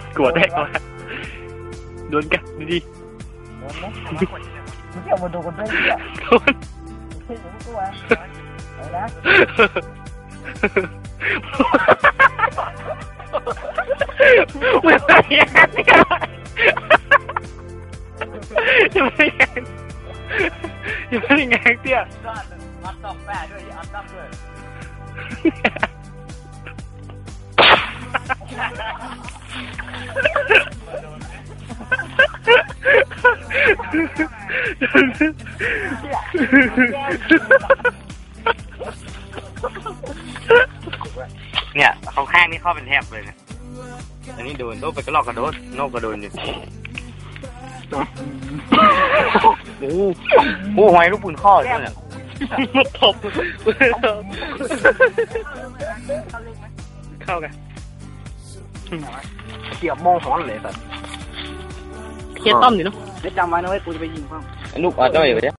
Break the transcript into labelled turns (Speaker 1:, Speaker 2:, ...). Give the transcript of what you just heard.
Speaker 1: กลัวแตกมาโดนกันดี
Speaker 2: โดนไหมมึงเที่ยวมาโดนกันด้วยเนี่ย
Speaker 1: โดน
Speaker 2: มึงตัวเอาละ
Speaker 1: ไม่ได้ยังไงยังไม่ได้ไงเตี้ย
Speaker 2: มัดต้องแปะด้วยอัดตั้งด้วย
Speaker 3: เนี่ยเขาแข้งนี่เข้าเป็นแทบเลยนะอันนี้โดนโดนไปก็ลอกกระโดดโนกกระโดนอยู่โอ้โหหอยลูกปืนข้อเลยเนี่ย
Speaker 1: ตบเข้ากัน
Speaker 2: เกี่ยวมองหอนเลยสัตว์
Speaker 1: เคียต้อมอยู่เนาะ
Speaker 2: ได้จำไว้นะเว้ยกูจะไปยิงเพิ่ม
Speaker 3: ลูกอาจจะอยู่เนี่ย